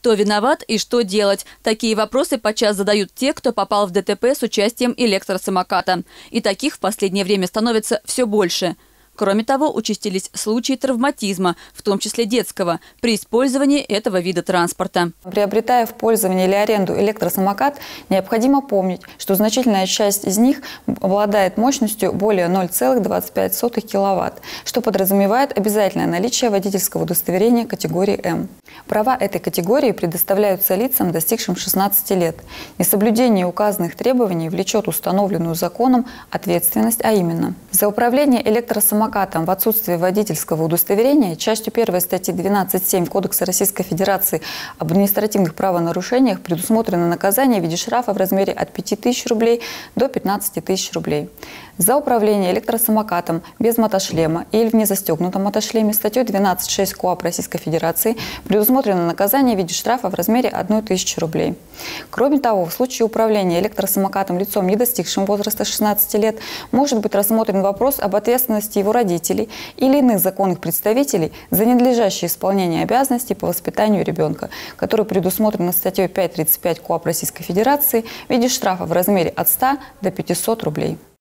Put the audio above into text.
Кто виноват и что делать? Такие вопросы подчас задают те, кто попал в ДТП с участием электросамоката. И таких в последнее время становится все больше. Кроме того, участились случаи травматизма, в том числе детского, при использовании этого вида транспорта. Приобретая в пользование или аренду электросамокат, необходимо помнить, что значительная часть из них обладает мощностью более 0,25 киловатт, что подразумевает обязательное наличие водительского удостоверения категории М. Права этой категории предоставляются лицам, достигшим 16 лет. Несоблюдение указанных требований влечет установленную законом ответственность, а именно за управление электросамокатом в отсутствие водительского удостоверения частью 1 статьи 12.7 Кодекса Российской Федерации об административных правонарушениях предусмотрено наказание в виде штрафа в размере от 5000 рублей до 15 тысяч рублей. За управление электросамокатом без мотошлема или в незастегнутом мотошлеме статьей 12.6 КоАП Российской Федерации предусмотрено наказание в виде штрафа в размере 1000 рублей. Кроме того, в случае управления электросамокатом лицом, не достигшим возраста 16 лет, может быть рассмотрен вопрос об ответственности его родителей или иных законных представителей за ненадлежащее исполнение обязанностей по воспитанию ребенка, который предусмотрен статьей 5.35 КоАП Российской Федерации в виде штрафа в размере от 100 до 500 рублей.